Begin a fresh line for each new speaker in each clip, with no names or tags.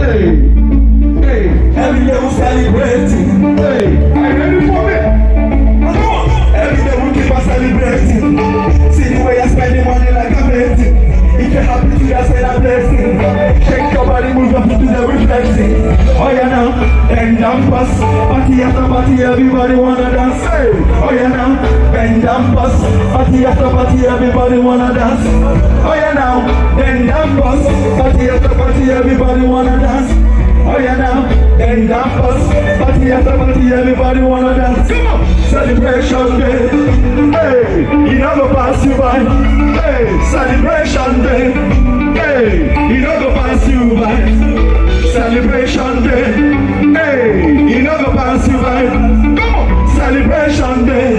Hey, hey,
Every day we celebrating.
hey, are you ready for me?
Come on. Every day we keep on celebrating. See the way I spend the money like I'm painting. If you're happy to just say a blessing. Shake your body, move your feet to the reflexing. Oh yeah now, bend down pass. Party after party, everybody wanna dance. Hey. Oh yeah now, bend down pass. Party after party, everybody wanna dance. Oh yeah now, bend down pass. Party after party, everybody wanna dance. Oh yeah now, bend down pass. Party after party, everybody wanna dance. Come on, celebration day. Hey, you never pass you by. Hey, celebration day. Hey, you never pass you by. Celebration day. Hey, you never pass you by. Come on, celebration day.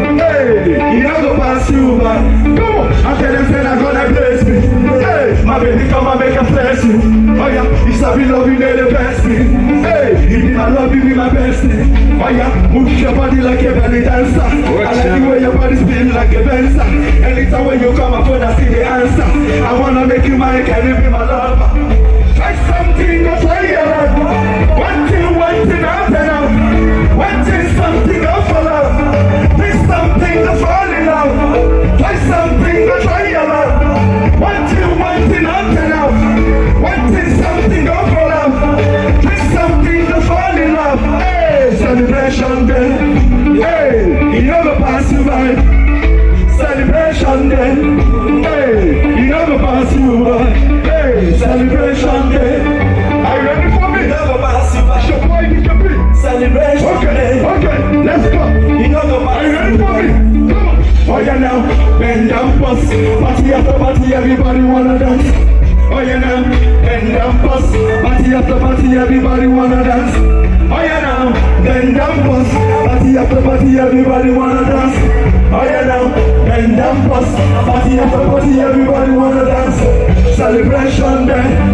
Hey, you never pass you by. Come on, I tell them say I'm gonna bless me. Hey, my baby come and make a bless you. Oh yeah, it's a be loving the best thing. Hey, if you not love you, be my best thing. Oh yeah, move your body like a belly dancer. I like the way your body spin like a dancer. Anytime when you come, I phone, I see the answer. I wanna make you mine, can you be my lover? Try something, go try your love. One thing, happen now. One thing, something, go for love. Try something, go fall in love. Try something, go try your love. One thing, happen now. One thing, something, go for love. Try something, go fall in love. Hey, celebration day. Hey, you never pass you by. Celebration day. Hey, you never pass you by. Hey, celebration day.
Are you ready for me?
You never pass you by.
Your boy, you can be.
Celebration
Okay,
day.
okay, let's go.
You never
Are you
pass
ready
you
for
by.
me? Come on.
Oh yeah now, bend down pass. Party after party, everybody wanna dance. Oh yeah now, bend down pass. Party after party, everybody wanna dance. Oh yeah now, bend down pass. Party after party, everybody wanna dance. Oh yeah now, bend down pass. Party after party, everybody wanna dance. Celebration day.